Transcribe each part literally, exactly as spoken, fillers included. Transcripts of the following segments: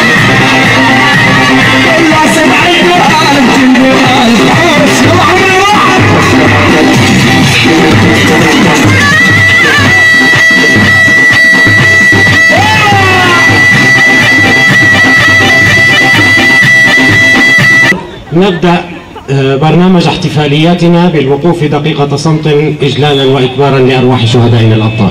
نبدأ برنامج احتفالياتنا بالوقوف دقيقة صمت إجلالا وإكبارا لأرواح شهدائنا الأبطال.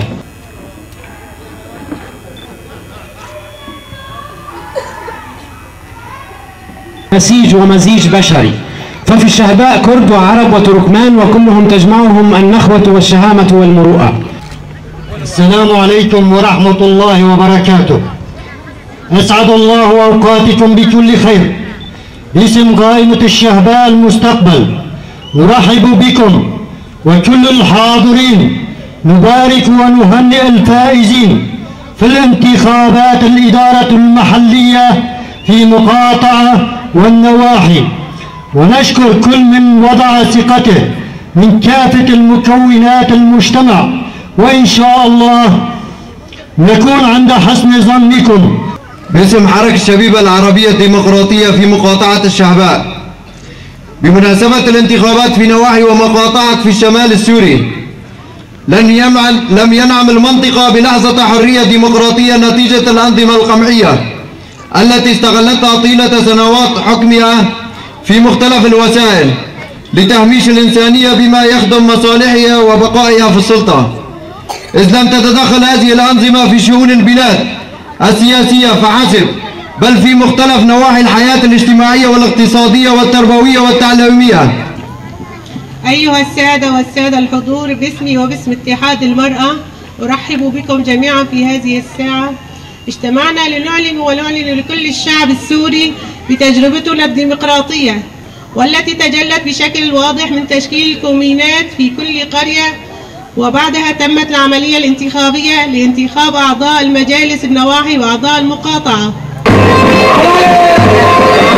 نسيج ومزيج بشري، ففي الشهداء كرد وعرب وتركمان وكلهم تجمعهم النخوة والشهامة والمروءة. السلام عليكم ورحمة الله وبركاته. أسعد الله أوقاتكم بكل خير. باسم قائمة الشهداء المستقبل نرحب بكم وكل الحاضرين، نبارك ونهنئ الفائزين في الانتخابات الإدارة المحلية في مقاطعة والنواحي، ونشكر كل من وضع ثقته من كافة المكونات المجتمع، وإن شاء الله نكون عند حسن ظنكم. باسم حركة الشبيبة العربية الديمقراطية في مقاطعة الشهباء، بمناسبة الانتخابات في نواحي ومقاطعة في الشمال السوري، لن يمعل لم ينعم المنطقة بلحظة حرية ديمقراطية نتيجة الأنظمة القمعية التي استغلتها طيلة سنوات حكمها في مختلف الوسائل لتهميش الإنسانية بما يخدم مصالحها وبقائها في السلطة، إذ لم تتدخل هذه الأنظمة في شؤون البلاد السياسية فحسب، بل في مختلف نواحي الحياة الاجتماعية والاقتصادية والتربوية والتعليمية. أيها السادة والسادة الحضور، باسمي وباسم اتحاد المرأة أرحب بكم جميعا في هذه الساعة. اجتمعنا لنعلن ونعلن لكل الشعب السوري بتجربتنا الديمقراطية، والتي تجلت بشكل واضح من تشكيل كومينات في كل قرية، وبعدها تمت العملية الانتخابية لانتخاب أعضاء المجالس النواحي وأعضاء المقاطعة.